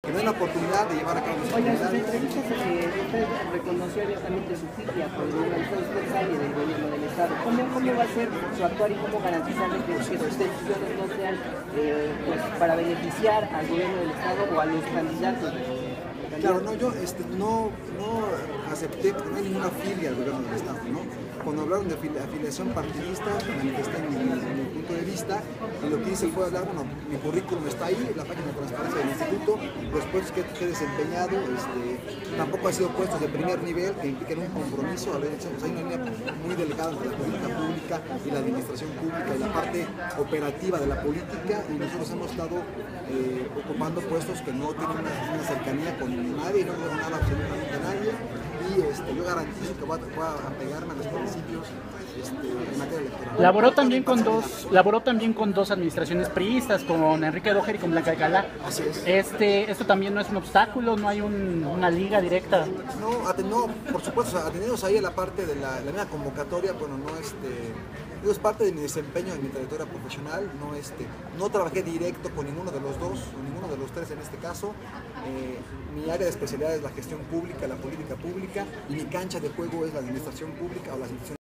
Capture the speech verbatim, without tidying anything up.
que no hay la oportunidad de llevar a cabo las Oigan, sus actividades. entrevistas, eh, usted reconoció abiertamente su filia por el organizador, usted sale del gobierno del Estado. ¿Cómo, ¿Cómo va a ser su actuar y cómo garantizarle que, que sus decisiones no sean eh, pues, para beneficiar al gobierno del Estado o a los candidatos? Claro, no, yo este, no, no acepté, porque no hay ninguna filia al gobierno del Estado, ¿no? Cuando hablaron de afiliación partidista, manifesté mi, mi punto de vista, y lo que hice fue hablar, bueno, mi currículum está ahí, la página de transparencia del instituto, los puestos que he desempeñado, este, tampoco han sido puestos de primer nivel, que impliquen un compromiso, a ver, pues hay una línea muy delgada entre la política pública y la administración pública y la parte operativa de la política, y nosotros hemos estado eh, ocupando puestos que no tienen una, una cercanía con nadie, no debo nada absolutamente a nadie, y este, yo garantizo que voy a, voy a apegarme a los principios este, en materia electoral. Laboró también con dos, laboró también con dos administraciones priistas, con Enrique Doher y con Blanca Alcalá. Así es. Este, esto también no es un obstáculo, no hay un, una liga directa. No, no, por supuesto, o sea, atendidos ahí a la parte de la, la misma convocatoria, bueno, no este, digo, es parte de mi desempeño en mi trayectoria profesional, no este, no trabajé directo con ninguno de los dos, o ninguno de los tres en este caso. Eh, mi área de especialidad es la gestión pública, la política pública, y mi cancha de juego es la administración pública o las instituciones